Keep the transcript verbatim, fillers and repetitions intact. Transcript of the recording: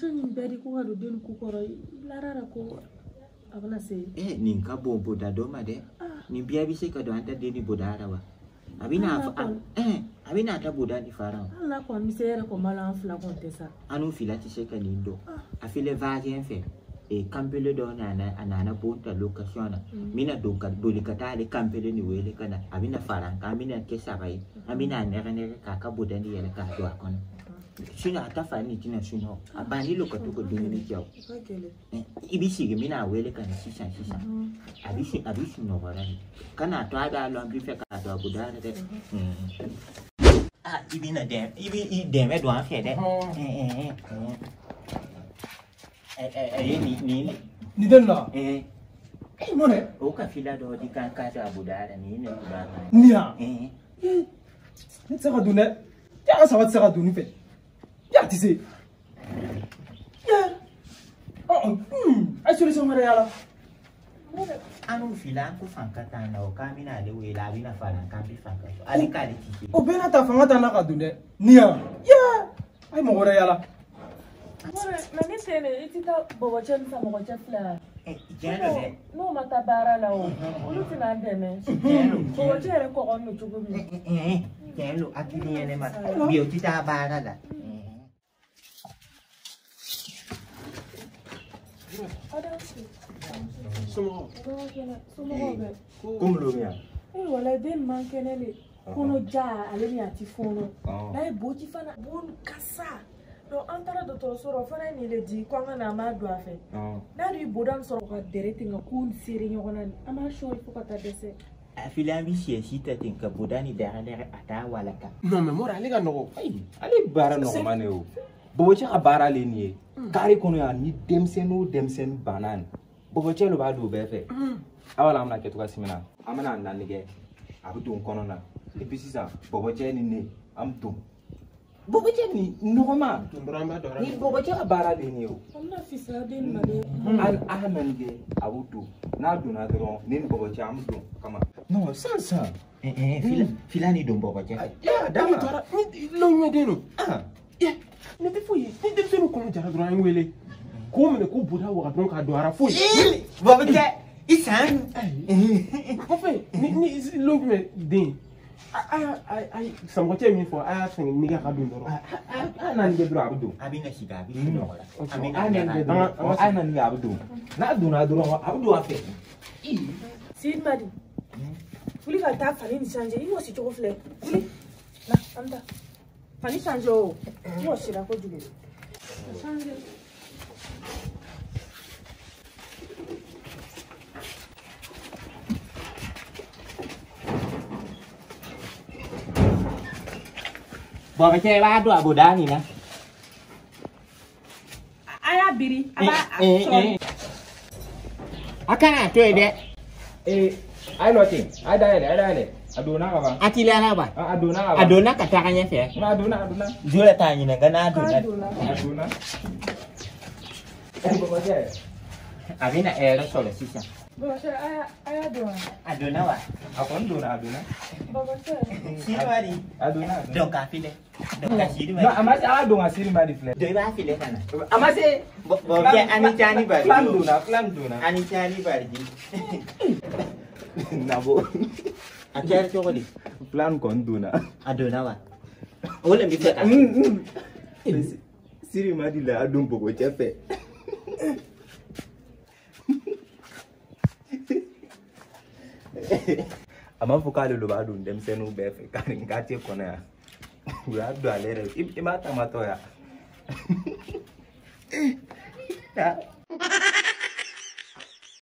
ni beri ko ga do den ku ko larara ko abana se eh ninka bombo da do ma de ni biya bi sai ka do anta de ni bodara wa abina eh abina ta boda di fara Allah ko mi sere ko mala fla ko tesa anu fila ti sai ka ni do afile vaje en fe e campele do na na anana bonta location mina do ka do li kata le campele ni wele kana abina fara ka mina ke sabai abina ne ne ka ka boda ni ele ka do akon sina ata fani tina sino abani lo ka to ko dumi ni jaw ibisi ge mina wele kana sisa sisa abisi abisi no wala kana to ada lo bi fe ka do boda de ah ibina dem ibi dem e do an fe de eh eh eh eh ni ni ni den la eh eh Morè o ka fila do di kan ka do boda ni ne boda ni ya eh ni tsaka dune ya sa wa tsaka dune fe ya ti se ya oh hmm ai solution mara yala anu fila ko fanka ta na o ka mina de we la bina fala ka bi fanka ali ka de ti o bena ta fanga ta na ka dune ni ya ya ai mo gore yala Morè na ni sene itita bobo chen sa mo chen fla eh jelo de no mata bara la o ulu tina deme jelo bobo chere ko on no chugo bi eh jelo akini ene ma bi o tita bara la Sumo. Sumo be. Como lo mia? Eh wala den man kenele. Kono ja ale mi ati fono. Na e boti fana bon kasa. Do antara do to soro fana ni le di ko ngana ma do afe. Na ri bodan soro ko dereti nga kun siri nyona ama shoy ko kata dese. Afila bi si sita tin ka bodani da dare ata wala ka. Non mais Morè ale ga no. Ai, ale bara no mane o. Bobo cha bara le ni. Kari kono ya ni demsenu demsen banan. Bobo cha lo ba do be fe. Awala amna ke to ka simina. Amana nan nige. Abu dun kono na. E puis ça, bobo cha ni ne am dum. Bobo cha ni normal. Ni bobo cha bara le ni o. Amna fisa den made. Al ahman ge abu du. Na du na dron ni bobo cha am dum kama. Non, ça ça. Eh eh fila fila ni dum bobo cha. Ya dama. Ni lo ngede no. Ah. Ya. Ne te foyi. Ni dem senu kono jara dron en wele. Ko me ko buda wa dron ka do ara foyi. Bobo cha isan. En fait, ni ni lo me din. Ay ay ay samo che mi fo ay sen ni ga ka do ndoro. Ah na nge dro abudu. Abina shiga bi no wala. Abina ay na nge dro. Ay na nge abudu. Na do na dro abudu afe. Sin madi. Fuli ka ta fani ni change. Iwo si choko fle. Fuli. Na anda. Fani change o. Iwo si ra ko juge. Change. Bobo cha ba do boda ni na. Aya biri aba eh akana to ede Eh, ay nothing. Ay dale, ay dale. Aduna ka ba? atila na ba Aduna ka ba? adona ka ta kanya fe Ma aduna, aduna. jula ta ni na gana adona Aduna. Eh, bobo cha. abina era solo sisa bobo chere aya aya do adona wa Akon do na aduna. bobo chere siri wari Aduna. don ka file don ka siri No, wari amase ala do ngasiri ma di fle. do ba file kana Amase bobo cha ani chani bari Flam do na, flam do na. ani chani bari Nabo. akere to ko di Plan kon do na. adona wa ole mi fe ka Siri ma di la adun bobo cha fe. Ama fukale lo ba dun dem senu be fe kan ngati kona ya. Ura do alere. Ima tamato ya.